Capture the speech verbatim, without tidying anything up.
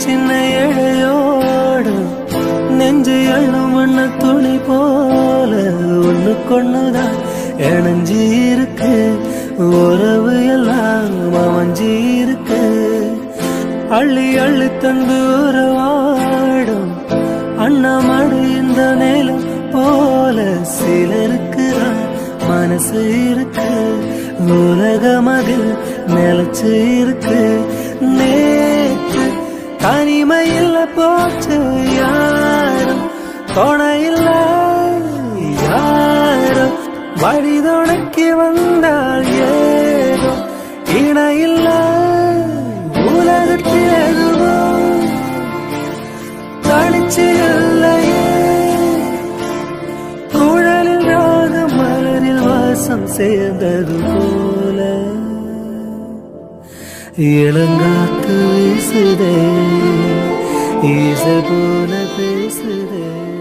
சின்ன இழையோடு நெஞ்சு எள்ளும் வண்ண துணி போல ஒண்ணுக்கொண்ணுதான் இணைஞ்சி இருக்கு உறவு எல்லாம் அமைஞ்சி இருக்கு அள்ளி அள்ளி தந்து உறவாடும் அண்ணாமடு இந்த நேலம் போல சிலருக்கு மனசு இருக்கு உலகம் அதில் நிலச்சு இருக்கு நேற்று தனிமையில் போச்சு யாரும் துணையில்ல யாரும் வழிதுணைக்கு வந்தால் ஏதோ இணையில்ல உலகத்தில் எதுவும் தனிச்சு இல்லையே குழலில் ராக மலரில் வாசம் சேர்ந்தது போல இளங்காத்து வீசுதே ஈசை போல பேசுதே